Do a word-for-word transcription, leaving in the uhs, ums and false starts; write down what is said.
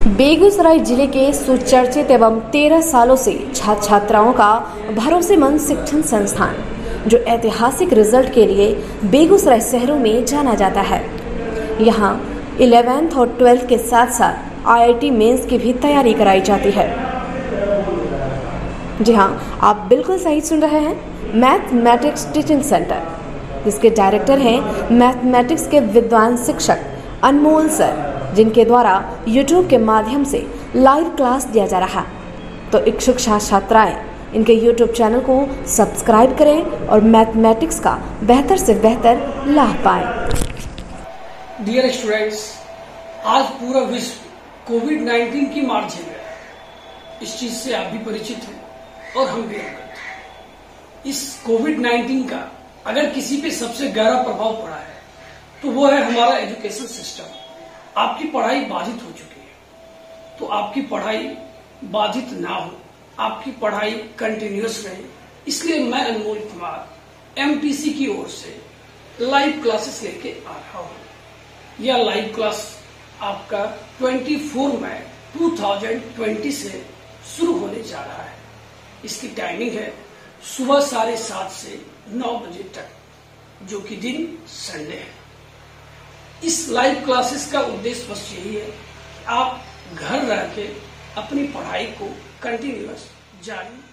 बेगूसराय जिले के सुचर्चित एवं तेरह सालों से छात्र छात्राओं का भरोसेमंद शिक्षण संस्थान जो ऐतिहासिक रिजल्ट के लिए बेगूसराय शहरों में जाना जाता है। यहाँ इलेवेंथ और ट्वेल्थ के साथ साथ आई आई टी मेंस की भी तैयारी कराई जाती है। जी हाँ, आप बिल्कुल सही सुन रहे हैं। मैथमेटिक्स टीचिंग सेंटर, जिसके डायरेक्टर हैं मैथमेटिक्स के विद्वान शिक्षक अनमोल सर, जिनके द्वारा यूट्यूब के माध्यम से लाइव क्लास दिया जा रहा। तो इच्छुक छात्र छात्राएं इनके यूट्यूब चैनल को सब्सक्राइब करें और मैथमेटिक्स का बेहतर से बेहतर लाभ पाएं। डियर स्टूडेंट्स, आज पूरा विश्व कोविड नाइन्टीन की मार झेल रहा है। इस चीज से आप भी परिचित हैं और हम भी अवगत हैं। इस कोविड नाइन्टीन का अगर किसी पे सबसे गहरा प्रभाव पड़ा है तो वो है हमारा एजुकेशन सिस्टम। आपकी पढ़ाई बाधित हो चुकी है, तो आपकी पढ़ाई बाधित ना हो, आपकी पढ़ाई कंटिन्यूअस रहे, इसलिए मैं Anmol Kumar M T C की ओर से लाइव क्लासेस लेके आ रहा हूँ। यह लाइव क्लास आपका चौबीस मई दो हज़ार बीस से शुरू होने जा रहा है। इसकी टाइमिंग है सुबह साढ़े सात से नौ बजे तक, जो कि दिन संडे है। इस लाइव क्लासेस का उद्देश्य बस यही है कि आप घर रह के अपनी पढ़ाई को कंटिन्यूअस जारी